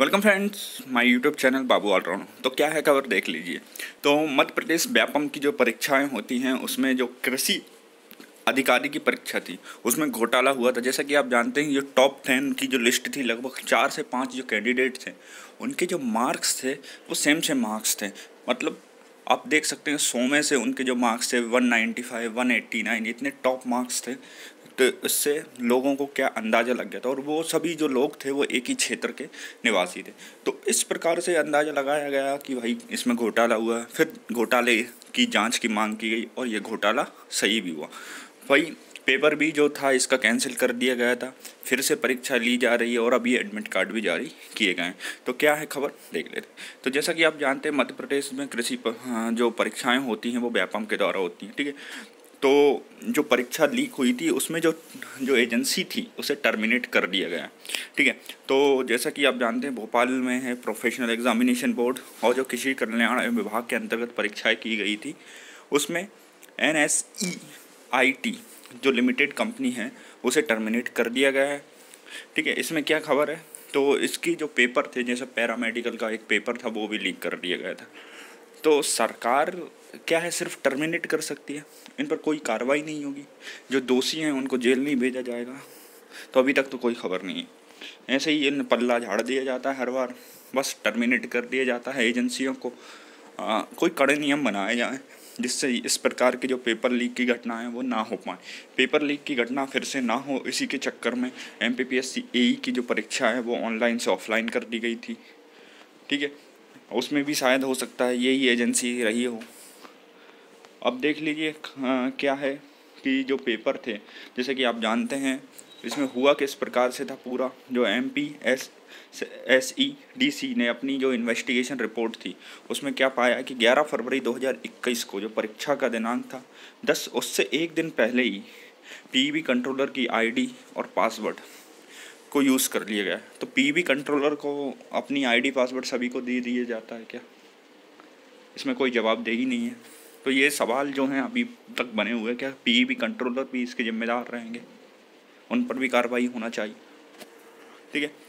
Welcome friends, my YouTube channel Babu allround. तो क्या है खबर देख लीजिए। तो मध्य प्रदेश व्यापम की जो परीक्षाएं होती हैं उसमें जो कृषि अधिकारी की परीक्षा थी उसमें घोटाला हुआ था। जैसा कि आप जानते हैं ये टॉप 10 की जो लिस्ट थी, लगभग 4 से 5 जो कैंडिडेट थे उनके जो मार्क्स थे वो सेम मार्क्स थे। मतलब आप देख सकते हैं 100 में से उनके जो मार्क्स थे 195, 189 इतने टॉप मार्क्स थे। तो इससे लोगों को क्या अंदाज़ा लग गया था, और वो सभी जो लोग थे वो एक ही क्षेत्र के निवासी थे। तो इस प्रकार से अंदाज़ा लगाया गया कि भाई इसमें घोटाला हुआ। फिर घोटाले की जांच की मांग की गई और ये घोटाला सही भी हुआ। भाई पेपर भी जो था इसका कैंसिल कर दिया गया था, फिर से परीक्षा ली जा रही है और अभी एडमिट कार्ड भी जारी किए गए हैं। तो क्या है खबर देख लेते हैं। तो जैसा कि आप जानते हैं मध्य प्रदेश में कृषि जो परीक्षाएं होती हैं वो व्यापम के द्वारा होती हैं, ठीक है। तो जो परीक्षा लीक हुई थी उसमें जो जो एजेंसी थी उसे टर्मिनेट कर दिया गया, ठीक है। तो जैसा कि आप जानते हैं भोपाल में है प्रोफेशनल एग्जामिनेशन बोर्ड, और जो कृषि कल्याण विभाग के अंतर्गत परीक्षाएं की गई थी उसमें NSEIT जो लिमिटेड कंपनी है उसे टर्मिनेट कर दिया गया है, ठीक है। इसमें क्या खबर है, तो इसकी जो पेपर थे जैसे पैरामेडिकल का एक पेपर था वो भी लीक कर दिया गया था। तो सरकार क्या है सिर्फ टर्मिनेट कर सकती है, इन पर कोई कार्रवाई नहीं होगी। जो दोषी हैं उनको जेल नहीं भेजा जाएगा। तो अभी तक तो कोई खबर नहीं है। ऐसे ही इन पल्ला झाड़ दिया जाता है हर बार, बस टर्मिनेट कर दिया जाता है एजेंसियों को। कोई कड़े नियम बनाए जाएं जिससे इस प्रकार की जो पेपर लीक की घटना है वो ना हो पाए। पेपर लीक की घटना फिर से ना हो, इसी के चक्कर में MPPSC AE की जो परीक्षा है वो ऑनलाइन से ऑफलाइन कर दी गई थी, ठीक है। उसमें भी शायद हो सकता है यही एजेंसी रही हो। अब देख लीजिए क्या है कि जो पेपर थे जैसे कि आप जानते हैं इसमें हुआ किस प्रकार से था। पूरा जो MPSEDC ने अपनी जो इन्वेस्टिगेशन रिपोर्ट थी उसमें क्या पाया कि 11 फरवरी 2021 को जो परीक्षा का दिनांक था उससे एक दिन पहले ही PEB कंट्रोलर की ID और पासवर्ड को यूज़ कर लिया गया। तो PEB कंट्रोलर को अपनी ID पासवर्ड सभी को दे दिया जाता है क्या? इसमें कोई जवाबदेही नहीं है। तो ये सवाल जो हैं अभी तक बने हुए, क्या PEB कंट्रोलर भी इसके जिम्मेदार रहेंगे? उन पर भी कार्रवाई होना चाहिए, ठीक है।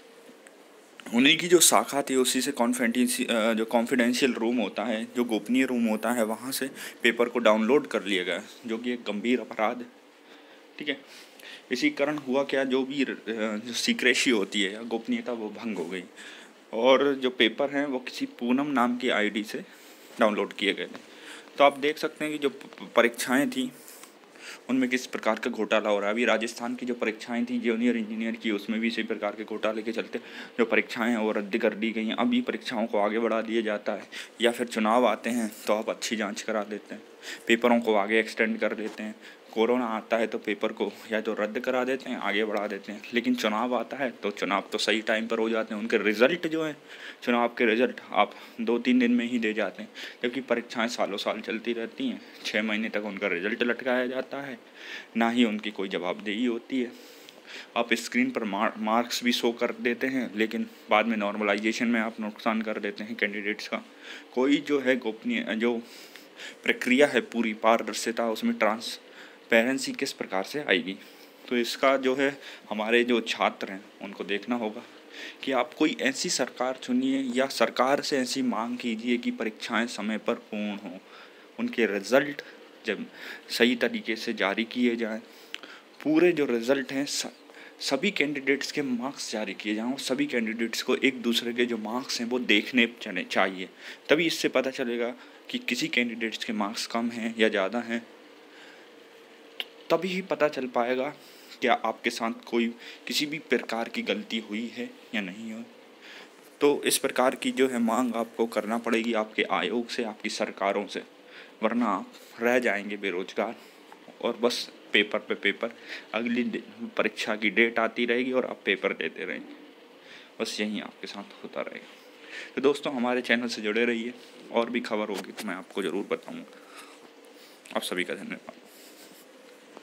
उन्हीं की जो शाखा थी उसी से जो कॉन्फिडेंशियल रूम होता है, जो गोपनीय रूम होता है, वहाँ से पेपर को डाउनलोड कर लिया गया, जो कि एक गंभीर अपराध है, ठीक है। इसी कारण हुआ क्या, जो भी जो सीक्रेसी होती है या गोपनीयता वो भंग हो गई, और जो पेपर हैं वो किसी पूनम नाम की ID से डाउनलोड किए गए थे। तो आप देख सकते हैं कि जो परीक्षाएं थी उनमें किस प्रकार का घोटाला हो रहा है। अभी राजस्थान की जो परीक्षाएं थी जूनियर इंजीनियर की उसमें भी इसी प्रकार के घोटाले के चलते जो परीक्षाएं हैं वो रद्द कर दी गई हैं। अभी परीक्षाओं को आगे बढ़ा दिया जाता है, या फिर चुनाव आते हैं तो आप अच्छी जांच करा देते हैं, पेपरों को आगे एक्सटेंड कर देते हैं। कोरोना आता है तो पेपर को या तो रद्द करा देते हैं आगे बढ़ा देते हैं, लेकिन चुनाव आता है तो चुनाव तो सही टाइम पर हो जाते हैं। उनके रिज़ल्ट जो हैं चुनाव के रिज़ल्ट आप 2-3 दिन में ही दे जाते हैं, जबकि परीक्षाएं सालों साल चलती रहती हैं। 6 महीने तक उनका रिज़ल्ट लटकाया जाता है, ना ही उनकी कोई जवाबदेही होती है। आप स्क्रीन पर मार्क्स भी शो कर देते हैं, लेकिन बाद में नॉर्मलाइजेशन में आप नुकसान कर देते हैं कैंडिडेट्स का। कोई जो है गोपनीय जो प्रक्रिया है पूरी पारदर्शिता उसमें ट्रांसपेरेंसी किस प्रकार से आएगी। तो इसका जो है हमारे जो छात्र हैं उनको देखना होगा कि आप कोई ऐसी सरकार चुनिए या सरकार से ऐसी मांग कीजिए कि परीक्षाएं समय पर पूर्ण हों, उनके रिज़ल्ट जब सही तरीके से जारी किए जाएं, पूरे जो रिज़ल्ट हैं सभी कैंडिडेट्स के मार्क्स जारी किए जाएं, और सभी कैंडिडेट्स को एक दूसरे के जो मार्क्स हैं वो देखने चाहिए। तभी इससे पता चलेगा कि किसी कैंडिडेट्स के मार्क्स कम हैं या ज़्यादा हैं। तभी ही पता चल पाएगा क्या आपके साथ कोई किसी भी प्रकार की गलती हुई है या नहीं हुई। तो इस प्रकार की जो है मांग आपको करना पड़ेगी आपके आयोग से, आपकी सरकारों से, वरना आप रह जाएंगे बेरोजगार और बस पेपर पे पेपर, अगली परीक्षा की डेट आती रहेगी और आप पेपर देते रहेंगे। बस यही आपके साथ होता रहेगा। तो दोस्तों हमारे चैनल से जुड़े रहिए, और भी खबर होगी तो मैं आपको ज़रूर बताऊँगा। आप सभी का धन्यवाद।